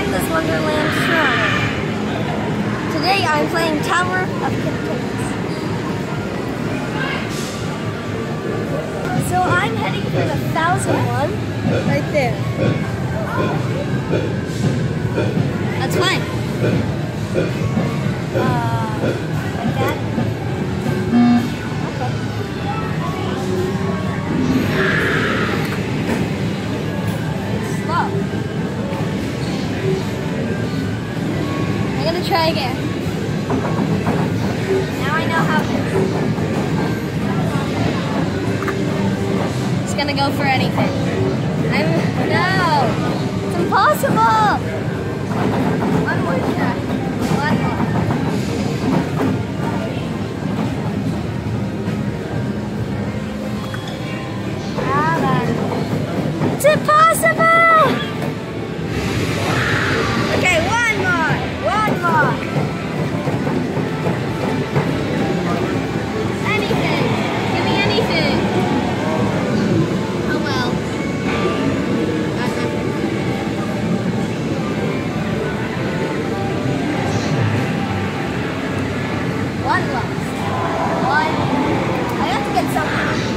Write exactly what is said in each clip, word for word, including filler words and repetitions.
in this Wonderland shrine. Today I'm playing Tower of Containers. So I'm heading for the thousand one, right there. That's fine. Uh, like that. I'm gonna try again. Now I know how to. It's gonna go for anything. I'm no, it's impossible. One more try. One more. Ah, man. It's impossible. Okay, one more. One more. Anything. Give me anything. Oh well. Uh-huh. One last. One. I have to get something.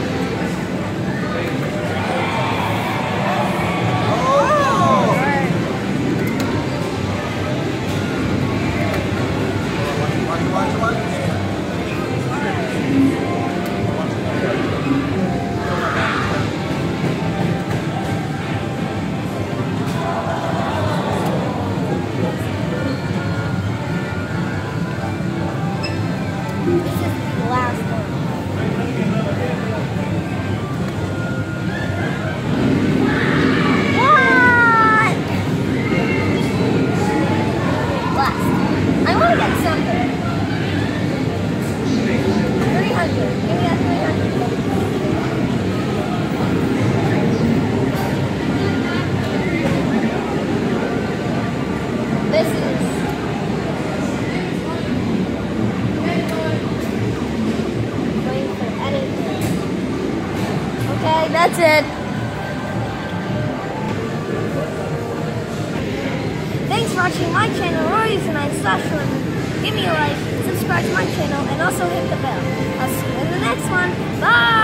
This is waiting for anything. Okay, that's it. Thanks for watching my channel, Roryoi slash Give me a like, subscribe to my channel, and also hit the bell. I'll see you in the next one. Bye!